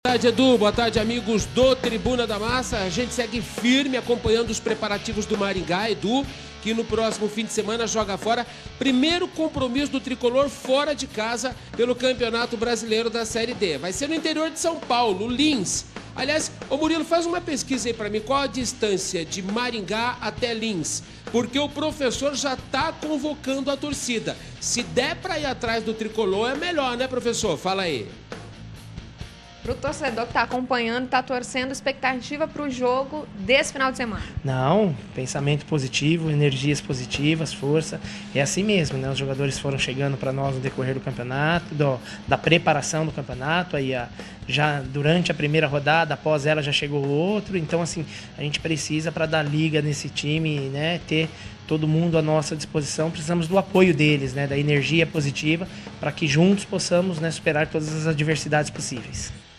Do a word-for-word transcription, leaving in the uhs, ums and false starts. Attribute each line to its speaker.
Speaker 1: tarde, Edu. Boa tarde, amigos do Tribuna da Massa. A gente segue firme acompanhando os preparativos do Maringá, Edu, que no próximo fim de semana joga fora. Primeiro compromisso do Tricolor fora de casa pelo Campeonato Brasileiro da Série D. Vai ser no interior de São Paulo, Lins. Aliás, ô Murilo, faz uma pesquisa aí pra mim. Qual a distância de Maringá até Lins? Porque o professor já tá convocando a torcida. Se der pra ir atrás do Tricolor, é melhor, né, professor? Fala aí.
Speaker 2: Para o torcedor que está acompanhando, está torcendo, expectativa para o jogo desse final de semana?
Speaker 3: Não, pensamento positivo, energias positivas, força. É assim mesmo, né? Os jogadores foram chegando para nós no decorrer do campeonato, do, da preparação do campeonato. Aí a, já durante a primeira rodada, após ela já chegou outro. Então, assim, a gente precisa, para dar liga nesse time, né, ter todo mundo à nossa disposição. Precisamos do apoio deles, né, da energia positiva, para que juntos possamos, né, superar todas as adversidades possíveis.